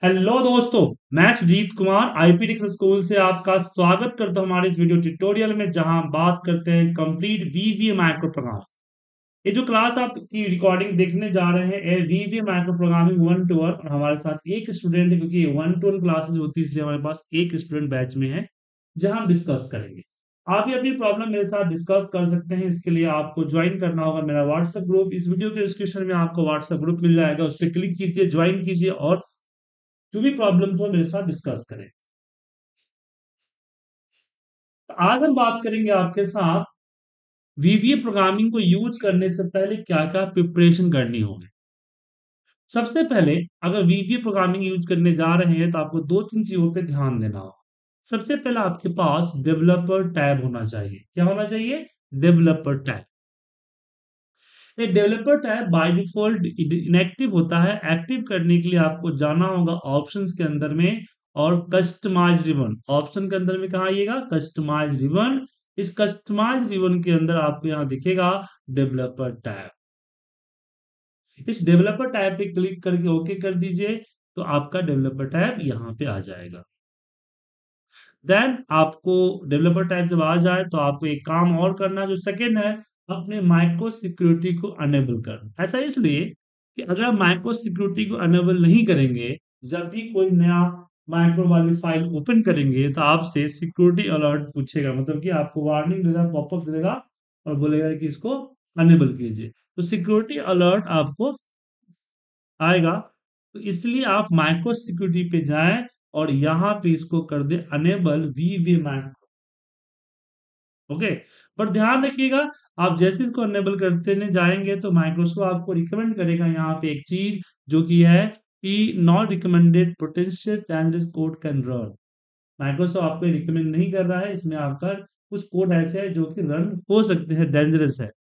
Hello दोस्तों, मैं Sujeet Kumar IP digital school से आपका स्वागत करता हूं हमारे इस वीडियो ट्यूटोरियल में, जहां हम बात करते हैं कंप्लीट वीवीए माइक्रो प्रोग्राम। ये जो क्लास आपकी रिकॉर्डिंग देखने जा रहे हैं, ये वीवीए माइक्रो प्रोग्रामिंग 1 to 1, और हमारे साथ एक स्टूडेंट है, क्योंकि 1 to 1 क्लासेज होती है, इसलिए हमारे पास एक स्टूडेंट बैच में है, जहां हम डिस्कस करेंगे। आप भी अपनी प्रॉब्लम मेरे साथ डिस्कस कर सकते हैं। इसके लिए आपको ज्वाइन करना होगा मेरा व्हाट्सएप ग्रुप। इस वीडियो के डिस्क्रिप्शन में आपको व्हाट्सएप ग्रुप मिल जाएगा, उस पर क्लिक कीजिए, ज्वाइन कीजिए और जो भी प्रॉब्लम हो मेरे साथ डिस्कस करें। तो आज हम बात करेंगे आपके साथ वीवीए प्रोग्रामिंग को यूज करने से पहले क्या क्या प्रिपरेशन करनी होगी। सबसे पहले, अगर वीवीए प्रोग्रामिंग यूज करने जा रहे हैं तो आपको दो तीन चीजों पे ध्यान देना होगा। सबसे पहले आपके पास डेवलपर टैब होना चाहिए। क्या होना चाहिए? Developer tab. ये developer tab by default inactive होता है। एक्टिव करने के लिए आपको जाना होगा ऑप्शंस के अंदर में, और कस्टमाइज रिबन ऑप्शन के अंदर में कहा आइएगा, कस्टमाइज रिबन। इस कस्टमाइज रिबन के अंदर आपको यहाँ दिखेगा डेवलपर टैब। इस डेवलपर टैब पे क्लिक करके ओके कर दीजिए, तो आपका डेवलपर टैब यहाँ पे आ जाएगा। देन आपको डेवलपर टाइप जब आ जाए तो आपको एक काम और करना, जो सेकंड है, अपने माइक्रो सिक्योरिटी को अनेबल करना। ऐसा इसलिए कि अगर आप माइक्रो सिक्योरिटी को अनेबल नहीं करेंगे, जब भी कोई नया माइक्रो वाली फाइल ओपन करेंगे तो आपसे सिक्योरिटी अलर्ट पूछेगा, मतलब कि आपको वार्निंग देगा, पॉपअप देगा और बोलेगा कि इसको अनेबल कीजिए। तो सिक्योरिटी अलर्ट आपको आएगा। तो इसलिए आप माइक्रो सिक्योरिटी पे जाएं और यहाँ पे इसको कर दे अनेबल वी माइक्रो। ओके, पर ध्यान रखिएगा, आप जैसे इसको अनेबल करते ने जाएंगे तो माइक्रोसॉफ्ट आपको रिकमेंड करेगा यहाँ पे एक चीज, जो कि है कि not recommended potential dangerous code can run. Microsoft आपको रिकमेंड नहीं कर रहा है, इसमें आपका कुछ कोड ऐसे है जो कि रन हो सकते हैं, डेंजरस है।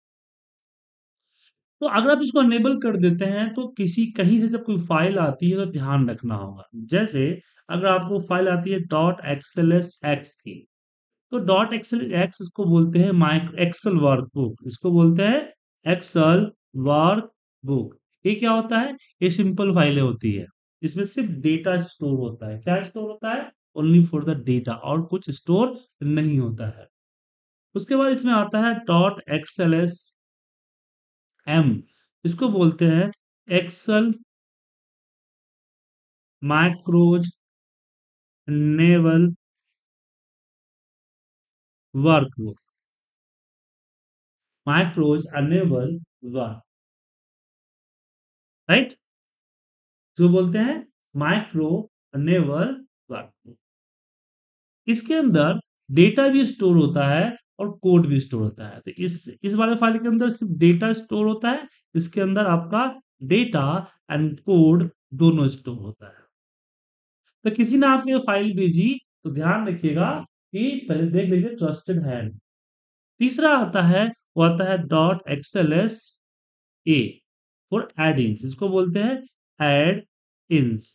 तो अगर आप इसको अनेबल कर देते हैं तो किसी कहीं से जब कोई फाइल आती है तो ध्यान रखना होगा। जैसे अगर आपको फाइल आती है डॉट एक्सएलएस एक्स की, तो डॉट एक्सएल एक्स इसको बोलते हैं माइक्रो एक्सेल वर्कबुक, इसको बोलते हैं एक्सेल वर्कबुक। ये क्या होता है? ये सिंपल फाइलें होती है, इसमें सिर्फ डेटा स्टोर होता है। क्या स्टोर होता है? ओनली फॉर द डेटा, और कुछ स्टोर नहीं होता है। उसके बाद इसमें आता है डॉट एक्सएलएस एम, इसको बोलते हैं Excel macros enable workbook, macros enable work, right. जो बोलते हैं माइक्रो अनेबल वर्कबुक। इसके अंदर डेटा भी स्टोर होता है और कोड भी स्टोर होता है। तो इस वाले फाइल के अंदर सिर्फ डेटा स्टोर होता है, इसके अंदर आपका डेटा एंड कोड दोनों स्टोर होता है। तो किसी ने आपको ये फाइल भेजी तो ध्यान रखिएगा कि पहले देख लीजिए ट्रस्टेड है। तीसरा आता है, वो आता है dot XLS A for add ins, इसको बोलते हैं एड इन्स,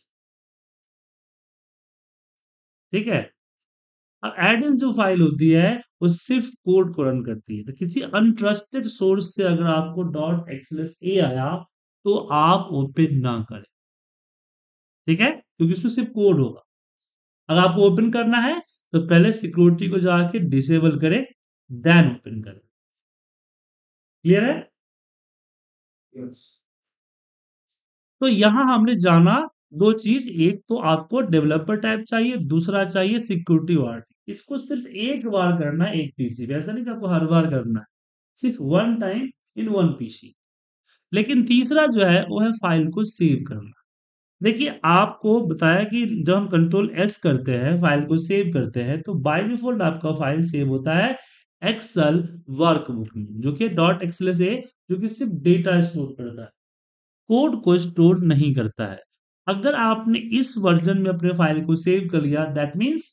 ठीक है। अब एड इन जो फाइल होती है वो सिर्फ कोड को रन करती है। तो किसी अनट्रस्टेड सोर्स से अगर आपको डॉट एक्सएलएस ए आया तो आप ओपन ना करें, ठीक है, क्योंकि इसमें सिर्फ कोड होगा। अगर आपको ओपन करना है तो पहले सिक्योरिटी को जाके डिसेबल करें, देन ओपन करें। क्लियर है? yes. तो यहां हमने जाना दो चीज, एक तो आपको डेवलपर टाइप चाहिए, दूसरा चाहिए सिक्योरिटी वार्निंग। इसको सिर्फ एक बार करना है एक पीसी पे, ऐसा नहीं कि आपको हर बार करना है, सिर्फ one time in one PC. लेकिन तीसरा जो है वो है फाइल को सेव करना। देखिए, आपको बताया कि जब हम कंट्रोल एस करते हैं फाइल को सेव करते हैं तो बाय डिफॉल्ट आपका फाइल सेव होता है एक्सेल वर्कबुक में, जो कि डॉट एक्सएल से, जो कि सिर्फ डेटा स्टोर करता है, कोड को स्टोर नहीं करता है। अगर आपने इस वर्जन में अपने फाइल को सेव कर लिया, दैट मीन्स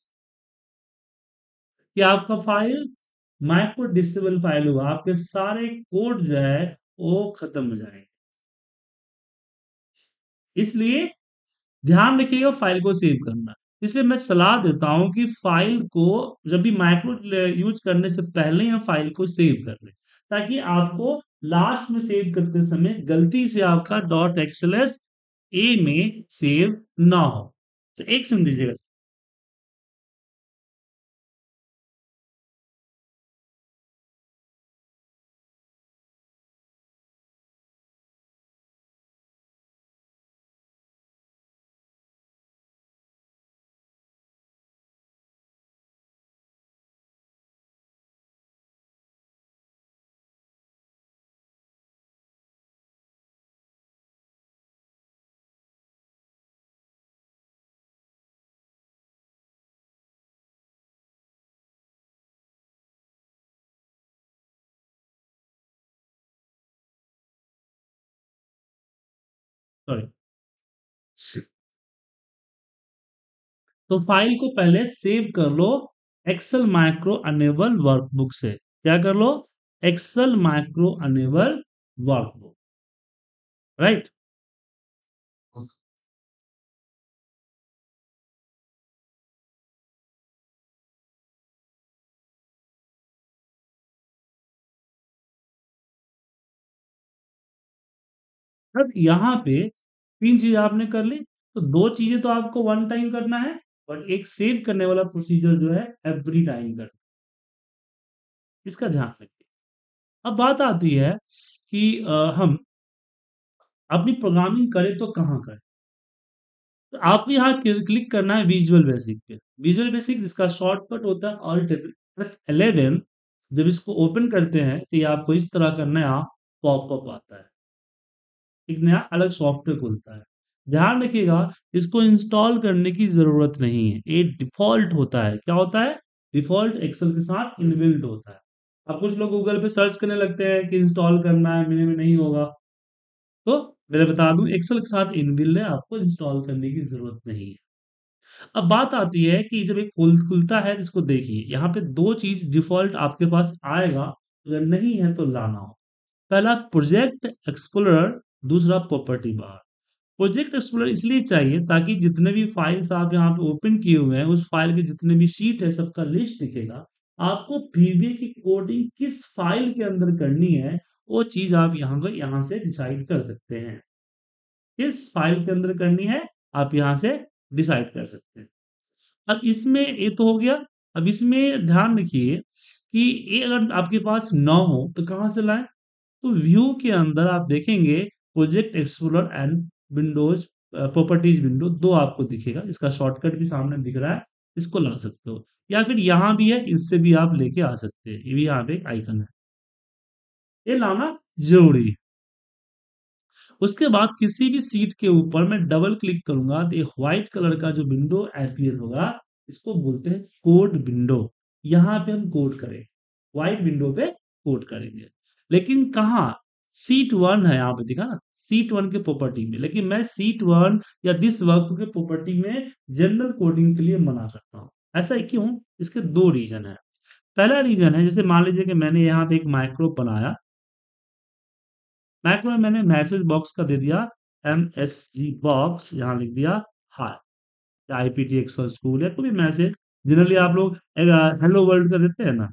कि आपका फाइल माइक्रो डिसेबल फाइल होगा, आपके सारे कोड जो है वो खत्म हो जाएंगे। इसलिए ध्यान रखिएगा फाइल को सेव करना। इसलिए मैं सलाह देता हूं कि फाइल को जब भी माइक्रो यूज करने से पहले हम फाइल को सेव कर लें, ताकि आपको लास्ट में सेव करते समय गलती से आपका डॉट एक्सएलएस ए में सेव ना हो। तो एक सुन दीजिएगा। सॉरी। तो फाइल को पहले सेव कर लो एक्सेल माइक्रो अनेबल वर्कबुक से। क्या कर लो? Excel micro enable workbook. Right. अब यहाँ पे तीन चीजें आपने कर ली, तो दो चीजें तो आपको वन टाइम करना है, और एक सेव करने वाला प्रोसीजर जो है एवरी टाइम करना है। इसका ध्यान रखिए। अब बात आती है कि हम अपनी प्रोग्रामिंग करें तो कहाँ करें। तो आपको यहाँ क्लिक करना है विजुअल बेसिक पे। विजुअल बेसिक जिसका शॉर्टकट होता है ऑल्ट F11। जब इसको ओपन करते हैं तो ये आपको इस तरह का नया पॉपअप आता है, एक नया अलग सॉफ्टवेयर खुलता है। ध्यान रखिएगा, इसको इंस्टॉल करने की जरूरत नहीं है, ये डिफॉल्ट होता है। क्या होता है? डिफॉल्ट एक्सेल के साथ इनबिल्ट होता है। अब कुछ लोग गूगल पे सर्च करने लगते हैं कि इंस्टॉल करना है, मेरे में नहीं होगा। तो मैं बता दूं, एक्सेल के साथ इनबिल्ट है, आपको इंस्टॉल करने की जरूरत नहीं है। अब बात आती है कि जब एक खुलता है तो इसको देखिए, यहाँ पे दो चीज डिफॉल्ट आपके पास आएगा, अगर नहीं है तो लाना हो। पहला प्रोजेक्ट एक्सप्लोरर, दूसरा प्रॉपर्टी बार। प्रोजेक्ट एक्सप्लोरर इसलिए चाहिए ताकि जितने भी फाइल्स आप यहाँ पे ओपन किए हुए हैं, उस फाइल के जितने भी शीट है सबका लिस्ट दिखेगा। आपको प्रीव्यू की कोडिंग किस फाइल के अंदर करनी है, वो चीज आप यहाँ से डिसाइड कर सकते हैं। किस फाइल के अंदर करनी है, आप यहाँ से डिसाइड कर सकते हैं। अब इसमें ये तो हो गया। अब इसमें ध्यान रखिए कि ये अगर आपके पास ना हो तो कहाँ से लाएं। तो व्यू के अंदर आप देखेंगे project explorer and windows properties window, दो आपको दिखेगा। इसका शॉर्टकट भी सामने दिख रहा है, इसको ला सकते हो, या फिर यहाँ भी है, इससे भी आप लेके आ सकते हैं। ये भी यहाँ पे एक आइकन है, ये लाना जरूरी है। उसके बाद किसी भी सीट के ऊपर मैं डबल क्लिक करूंगा तो एक व्हाइट कलर का जो विंडो अपीयर होगा, इसको बोलते हैं कोड विंडो। यहां पे हम कोड करें, व्हाइट विंडो पे कोड करेंगे। लेकिन कहाँ? सीट वन है, यहाँ पे दिखा ना, सीट वन के प्रॉपर्टी में। लेकिन मैं सीट वन या दिस वर्क के प्रॉपर्टी में जनरल कोडिंग के लिए मना करता हूँ। ऐसा क्यों? इसके दो रीजन है। पहला रीजन है, जैसे मान लीजिए कि मैंने यहाँ पे एक माइक्रो बनाया। मैक में मैंने मैसेज बॉक्स का दे दिया MSG बॉक्स, यहाँ लिख दिया हाय, या IPT एक्सल स्कूल, या कोई भी मैसेज जनरली आप लोग हेलो वर्ल्ड का देते हैं ना,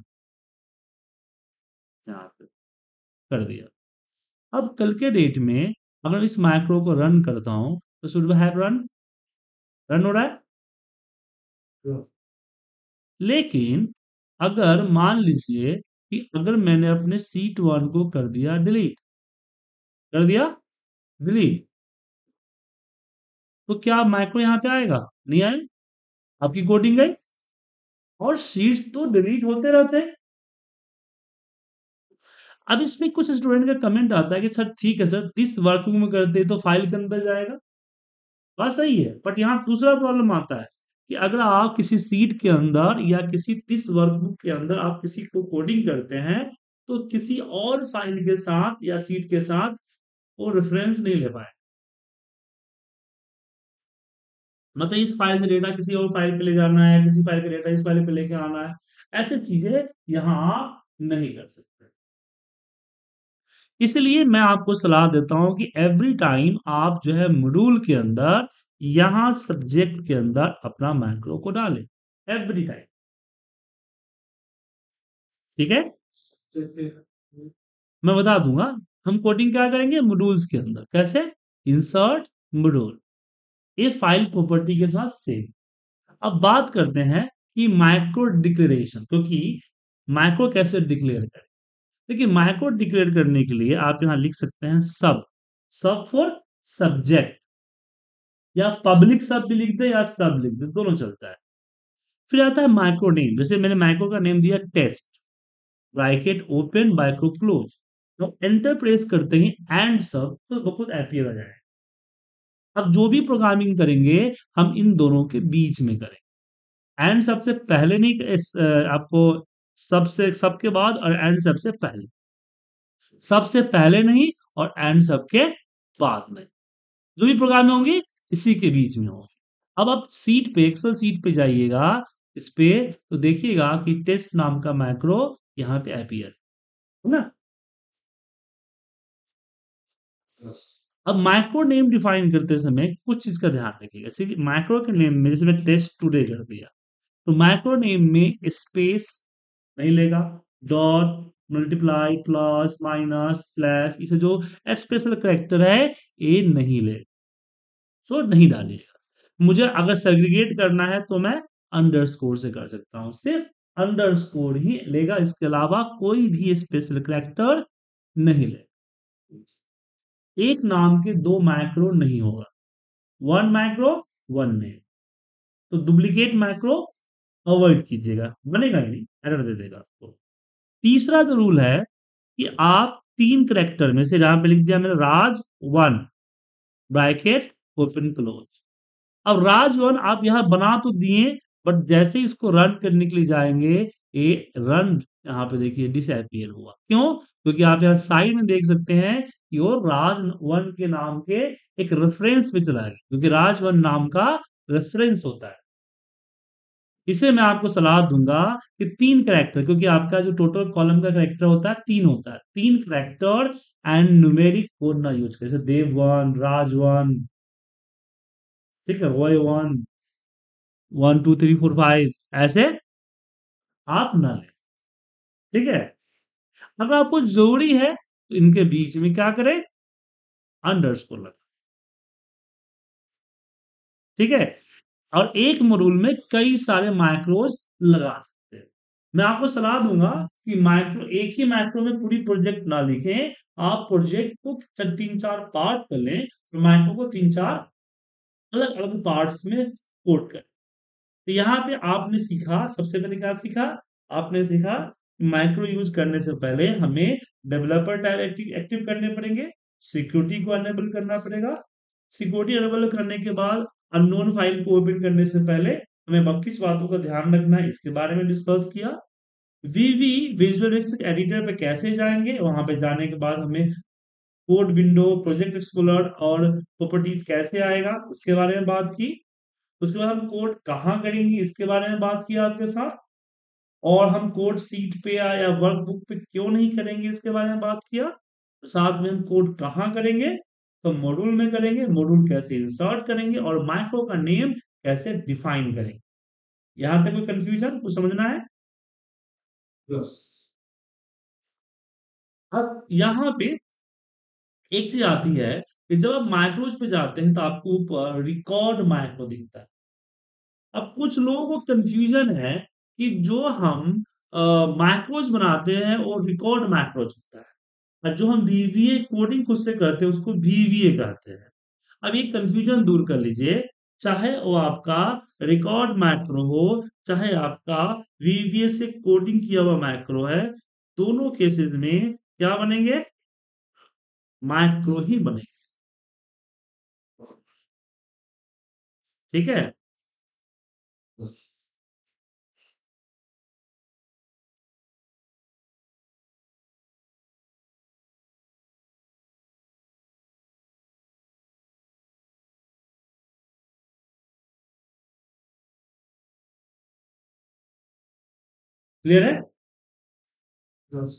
यहाँ पे कर दिया। अब कल के डेट में अगर इस माइक्रो को रन करता हूँ तो शुड हैव रन, रन हो रहा है। लेकिन अगर मान लीजिए कि अगर मैंने अपने सीट वन को कर दिया डिलीट, कर दिया डिलीट, तो क्या माइक्रो यहाँ पे आएगा? नहीं आए, आपकी कोडिंग गई। और शीट्स तो डिलीट होते रहते हैं। अब इसमें कुछ स्टूडेंट का कमेंट आता है कि सर ठीक है सर, दिस वर्कबुक में करते तो फाइल के अंदर जाएगा। बात सही है, बट यहाँ दूसरा प्रॉब्लम आता है कि अगर आप किसी सीट के अंदर या किसी दिस वर्कबुक के अंदर आप किसी को कोडिंग करते हैं, तो किसी और फाइल के साथ या सीट के साथ वो रेफरेंस नहीं ले पाए। मतलब इस फाइल से डेटा किसी और फाइल पे ले जाना है, किसी फाइल का डेटा इस फाइल पे लेके आना है, ऐसे चीजें यहाँ आप नहीं कर सकते। इसलिए मैं आपको सलाह देता हूं कि एवरी टाइम आप जो है मॉड्यूल के अंदर, यहां सब्जेक्ट के अंदर अपना मैक्रो को डालें, एवरी टाइम। ठीक है, मैं बता दूंगा। हम कोडिंग क्या करेंगे मॉड्यूल्स के अंदर, कैसे? इंसर्ट मॉड्यूल, ये फाइल प्रॉपर्टी के साथ सेम। अब बात करते हैं कि माइक्रो डिक्लेरेशन, क्योंकि माइक्रो कैसे डिक्लेयर करें। देखिए, माइक्रो डिक्लेयर करने के लिए आप यहां लिख सकते हैं सब, सब फॉर सब्जेक्ट, या पब्लिक सब भी लिख दे या सब लिख दे, दोनों चलता है। फिर आता है माइक्रो नेम, जैसे मैंने माइक्रो का नेम दिया test, bracket open micro close. तो एंटर प्रेस करते ही एंड सब तो बहुत एपीयर आ जाए। अब जो भी प्रोग्रामिंग करेंगे हम इन दोनों के बीच में करें। एंड सबसे पहले नहीं, आपको सबसे सबके बाद और एंड सबसे पहले, सबसे पहले नहीं और एंड सबके बाद में, जो भी प्रोग्राम में होंगी इसी के बीच में होंगी। अब आप सीट पे, एक्सेल सीट पे जाइएगा, इस पे तो देखिएगा कि टेस्ट नाम का मैक्रो यहाँ पे अपीयर है ना। अब माइक्रो नेम डिफाइन करते समय कुछ चीज का ध्यान रखिएगा, जैसे कि माइक्रो के नेम में, जैसे मैं टेस्ट टुडे कर दिया, तो माइक्रो नेम में स्पेस नहीं लेगा, dot, multiply, plus, minus, slash, इसे जो स्पेशल करेक्टर है ये नहीं लेगा, सो नहीं डालेगा। मुझे अगर सेग्रीगेट करना है तो मैं अंडरस्कोर से कर सकता हूं, सिर्फ अंडरस्कोर ही लेगा, इसके अलावा कोई भी स्पेशल करेक्टर नहीं लेगा। एक नाम के दो मैक्रो नहीं होगा, वन मैक्रो वन नेम। तो डुप्लीकेट मैक्रो अवॉइड कीजिएगा, बनेगा ही नहीं, एरर दे देगा आपको। तीसरा जो रूल है कि आप तीन करेक्टर में से, जहां पे लिख दिया मैंने Raj one, bracket open close. अब राज वन आप यहां बना तो दिए, बट जैसे ही इसको रन करने के लिए जाएंगे, ये रन यहाँ पे देखिए डिसअपियर हुआ, क्यों? क्योंकि आप यहाँ साइड में देख सकते हैं कि वो राज वन के नाम के एक रेफरेंस में चला गया, क्योंकि राज वन नाम का रेफरेंस होता है। इसे मैं आपको सलाह दूंगा कि तीन करेक्टर, क्योंकि आपका जो टोटल कॉलम का करेक्टर होता है तीन होता है, तीन करेक्टर एंड न्यूमेरिक कोड ना यूज करें, जैसे देव वन, राज वन, ठीक है, Roy one, one two three four five, ऐसे आप ना लें, ठीक है। अगर आपको जरूरी है तो इनके बीच में क्या करें, अंडरस्कोर लगा, ठीक है। और एक मॉड्यूल में कई सारे माइक्रोज लगा सकते हैं। मैं आपको सलाह दूंगा कि माइक्रो, एक ही माइक्रो में पूरी प्रोजेक्ट ना लिखें, आप प्रोजेक्ट को तीन चार पार्ट कर लें, तो माइक्रो को तीन चार अलग अलग पार्ट्स में कोड करें। तो यहाँ पे आपने सीखा, सबसे पहले क्या सीखा, आपने सीखा माइक्रो यूज करने से पहले हमें डेवलपर टाइप एक्टिव करने पड़ेंगे, सिक्योरिटी को अनेबल करना पड़ेगा, सिक्योरिटी अनेबल करने के बाद अननोन फाइल को ओपन करने से पहले हमें किस बातों का ध्यान रखना है इसके बारे में डिस्कस किया। वीवी विजुअल बेसिक एडिटर पे कैसे जाएंगे, वहां पे जाने के बाद हमें कोड विंडो, प्रोजेक्ट एक्सप्लोरर और प्रॉपर्टीज कैसे आएगा उसके बारे में बात की। उसके बाद हम कोड कहाँ करेंगे इसके बारे में बात किया आपके साथ, और हम कोड सीट पे या वर्कबुक पे क्यों नहीं करेंगे इसके बारे में बात किया। साथ में हम कोड कहाँ करेंगे, तो मॉड्यूल में करेंगे, मॉड्यूल कैसे इंसर्ट करेंगे और माइक्रो का नेम कैसे डिफाइन करेंगे। यहां तक कोई कंफ्यूजन, कुछ समझना है? यस। अब यहाँ पे एक चीज आती है कि जब आप माइक्रोज पे जाते हैं तो आपको ऊपर रिकॉर्ड माइक्रो दिखता है। अब कुछ लोगों को कंफ्यूजन है कि जो हम मैक्रोज बनाते हैं वो रिकॉर्ड मैक्रोज होता है, और जो हम वीवीए कोडिंग खुद से करते हैं उसको वीवीए कहते हैं। अब ये कंफ्यूजन दूर कर लीजिए, चाहे वो आपका रिकॉर्ड मैक्रो हो, चाहे आपका वीवीए से कोडिंग किया हुआ मैक्रो है, दोनों केसेस में क्या बनेंगे, मैक्रो ही बनेंगे, ठीक है। क्लियर है? यस।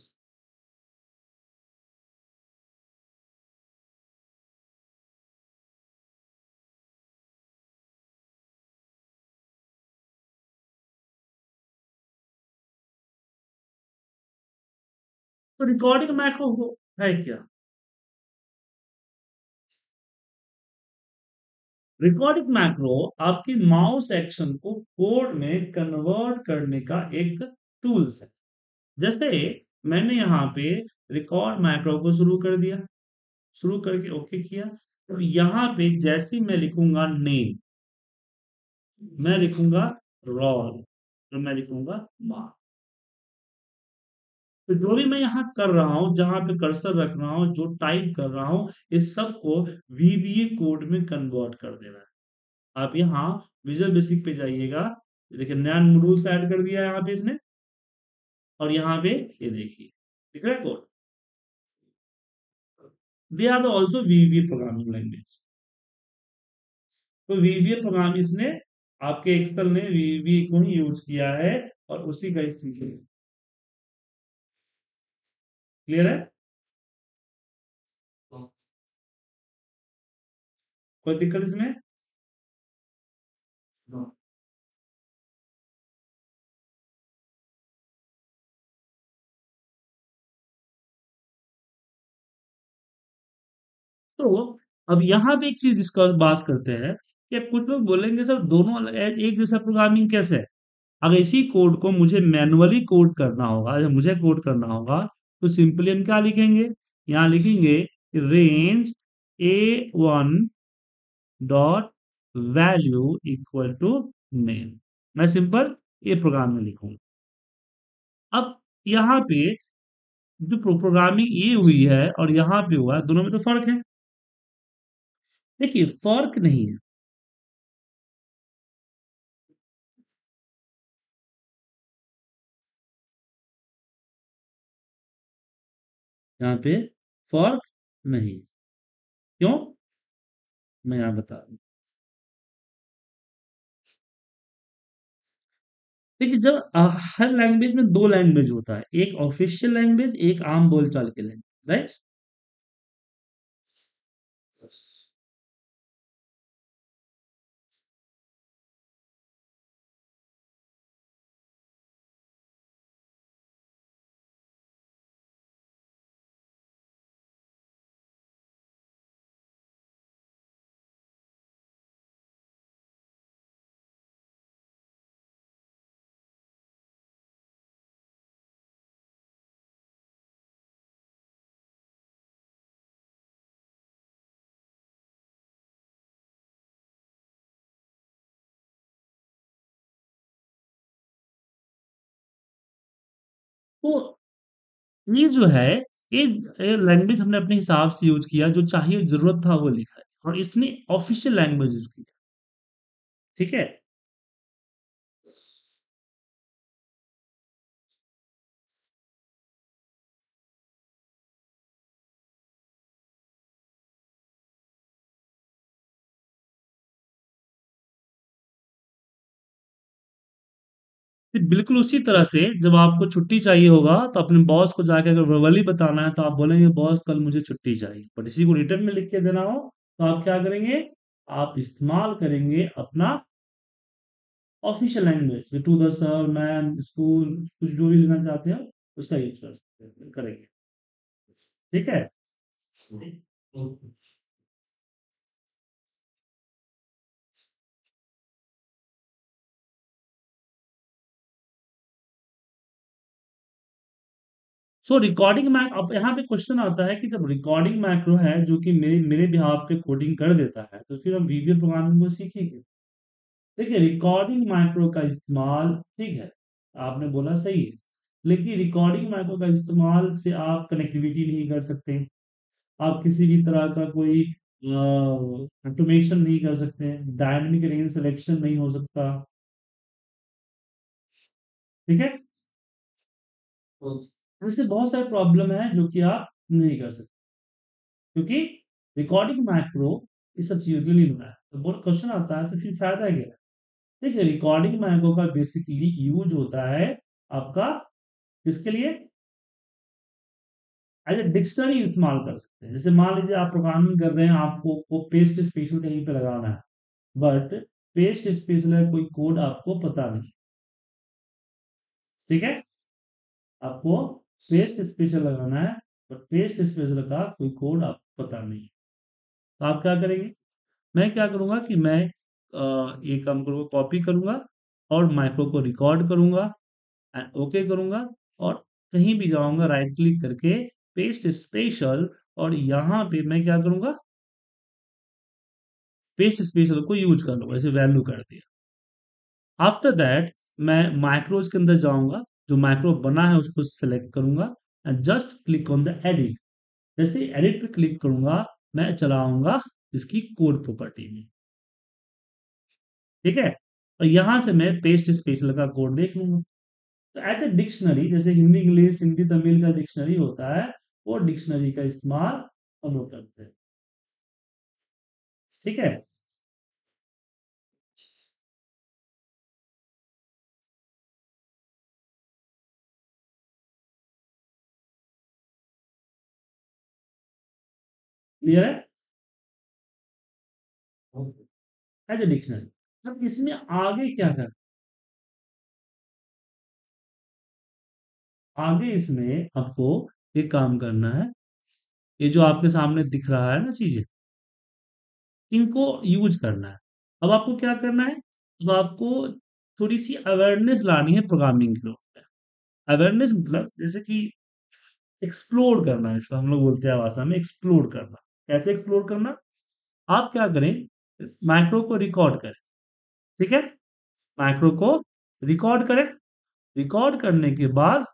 तो रिकॉर्डिंग मैक्रो है क्या? रिकॉर्डिंग मैक्रो आपके माउस एक्शन को कोड में कन्वर्ट करने का एक टूल्स है। जैसे मैंने यहाँ पे रिकॉर्ड मैक्रो को शुरू कर दिया, शुरू करके ओके किया, तो यहाँ पे जैसे ही मैं लिखूंगा नेम, मैं लिखूंगा रॉल, तो मैं लिखूंगा मार्क। तो जो भी मैं यहाँ कर रहा हूँ, जहां पे कर्सर रख रहा हूँ, जो टाइप कर रहा हूँ, इस सब को वीबीए कोड में कन्वर्ट कर देना है। आप यहाँ विजुअल बेसिक पे जाइएगा, देखिए नया रूल्स ऐड कर दिया है यहाँ पे इसने, और यहाँ पे ये देखिए दिख रहा है code. They are also VBA programming language. तो वीबीए प्रोग्राम इसने आपके एक्सेल ने वीबीए को ही यूज किया है और उसी का इस्तेमाल। क्लियर है? कोई दिक्कत इसमें? तो अब यहाँ पे एक चीज डिस्कस बात करते हैं कि अब कुछ लोग बोलेंगे सर दोनों अलग एक जैसा प्रोग्रामिंग कैसे है? अगर इसी कोड को मुझे मैनुअली कोड करना होगा, जब मुझे कोड करना होगा, तो सिंपली हम क्या लिखेंगे? यहाँ लिखेंगे range A1 dot value equal to name. मैं सिंपल ये प्रोग्राम में लिखूंगा। अब यहाँ पे जो प्रोग्रामिंग ये हुई है और यहाँ पे हुआ है, दोनों में तो फर्क है। देखिए फर्क नहीं है, यहाँ पे फर्क नहीं। क्यों? मैं यहाँ बता दूं। देखिए जब हर लैंग्वेज में दो लैंग्वेज होता है, एक ऑफिशियल लैंग्वेज, एक आम बोलचाल की लैंग्वेज, राइट? तो ये जो है, ये लैंग्वेज हमने अपने हिसाब से यूज किया, जो चाहिए जरूरत था वो लिखा है, और इसने ऑफिशियल लैंग्वेज यूज किया। ठीक है? फिर बिल्कुल उसी तरह से जब आपको छुट्टी चाहिए होगा, तो अपने बॉस को जाके अगर वर्बली बताना है, तो आप बोलेंगे बॉस कल मुझे छुट्टी चाहिए, बट इसी को रिटर्न में लिख के देना हो, तो आप क्या करेंगे? आप इस्तेमाल करेंगे अपना official language, to the sir, ma'am, school, कुछ जो भी लिखना चाहते हो उसका यूज कर सकते हैं, करेंगे। ठीक है? सो रिकॉर्डिंग मैक, अब यहाँ पे क्वेश्चन आता है कि जब रिकॉर्डिंग मैक्रो है जो कि मेरे बिहाफ पे कोडिंग कर देता है, तो फिर हम वीडियो प्रोग्रामिंग को सीखेंगे। देखिए रिकॉर्डिंग मैक्रो का इस्तेमाल ठीक है, आपने बोला सही है, लेकिन रिकॉर्डिंग मैक्रो का इस्तेमाल से आप कनेक्टिविटी नहीं कर सकते, आप किसी भी तरह का कोई ऑटोमेशन नहीं कर सकते, डायनेमिक रेंज सिलेक्शन नहीं हो सकता। ठीक है? तो ऐसे बहुत सारे प्रॉब्लम है जो कि आप नहीं कर सकते, क्योंकि रिकॉर्डिंग मैक्रो इस सब चीजों के लिए बना है। तो बहुत क्वेश्चन आता है तो फिर फायदा क्या है? देखिए रिकॉर्डिंग मैक्रो का बेसिकली यूज होता है आपका किसके लिए? एज ए डिक्शनरी इस्तेमाल कर सकते हैं। जैसे मान लीजिए आप प्रोग्रामिंग कर रहे हैं, आपको को पेस्ट स्पेशल कहीं पे लगाना है, बट पेस्ट स्पेशल है कोई कोड आपको पता नहीं। ठीक है? आपको पेस्ट स्पेशल लगाना है, बट पेस्ट स्पेशल का कोई कोड आपको पता नहीं, तो आप क्या करेंगे? मैं क्या करूँगा कि मैं ये काम करूँगा, कॉपी करूँगा और माइक्रो को रिकॉर्ड करूँगा एंड ओके करूँगा और कहीं भी जाऊँगा राइट क्लिक करके पेस्ट स्पेशल और यहाँ पे मैं क्या करूँगा, पेस्ट स्पेशल को यूज़ कर लूँगा, जैसे वैल्यू कर दिया। आफ्टर दैट मैं माइक्रोज़ के अंदर जाऊँगा, जो माइक्रो बना है उसको सेलेक्ट करूँगा and just click on the edit. जैसे एडिट पे क्लिक करूँगा, मैं चला आऊँगा इसकी कोड प्रॉपर्टी में, ठीक है? और यहाँ से मैं पेस्ट स्पेशल का कोड देख लूँगा। तो एज़ अ डिक्शनरी जैसे हिंदी, इंग्लिश, हिंदी, तमिल का डिक्शनरी होता है, वो डिक्शनरी का इस्तेमाल हम लोग करते हैं, ठीक है? क्लियर है? As a dictionary. अब इसमें आगे क्या करना, आगे इसमें आपको ये काम करना है, ये जो आपके सामने दिख रहा है ना चीज़ें, इनको यूज़ करना है। अब आपको क्या करना है? अब आपको थोड़ी-सी अवेयरनेस लानी है प्रोग्रामिंग के ऊपर। अवेयरनेस मतलब जैसे कि एक्सप्लोर करना है, इसको हम लोग बोलते हैं भाषा में एक्सप्लोर करना। कैसे एक्सप्लोर करना? आप क्या करें, इस माइक्रो को रिकॉर्ड करें, ठीक है? माइक्रो को रिकॉर्ड करें, रिकॉर्ड करने के बाद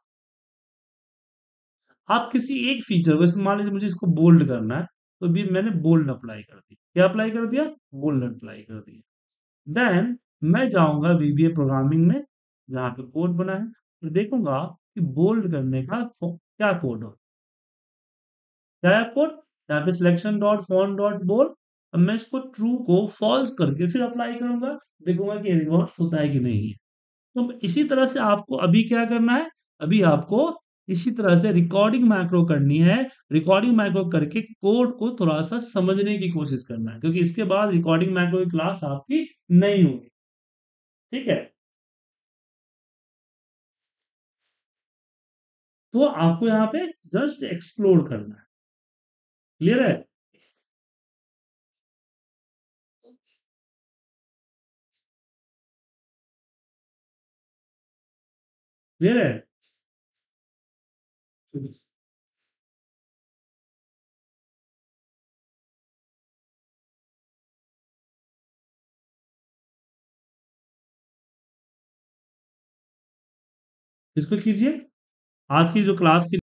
आप किसी एक फीचर को, जैसे मान लीजिए मुझे इसको बोल्ड करना है, तो भी मैंने बोल्ड अप्लाई कर दिया। क्या अप्लाई कर दिया? बोल्ड अप्लाई कर दिया। देन मैं जाऊँगा वीबीए प्रोग्रामिंग में, जहाँ पे कोड बना है, तो देखूँगा कि बोल्ड करने का क्या कोड हो, क्या है कोड? यहाँ पे selection dot font dot bold. अब मैं इसको ट्रू को फॉल्स करके फिर अप्लाई करूँगा, देखूँगा कि रिवर्स होता है कि नहीं है। तो इसी तरह से आपको अभी क्या करना है, अभी आपको इसी तरह से रिकॉर्डिंग मैक्रो करनी है। रिकॉर्डिंग मैक्रो करके कोड को थोड़ा-सा समझने की कोशिश करना है, क्योंकि इसके बाद रिकॉर्डिंग मैक्रो की क्लास आपकी नहीं होगी, ठीक है? तो आपको यहाँ पे जस्ट एक्सप्लोर करना है। क्लियर है? क्लियर है? इसको कीजिए। आज की जो क्लास की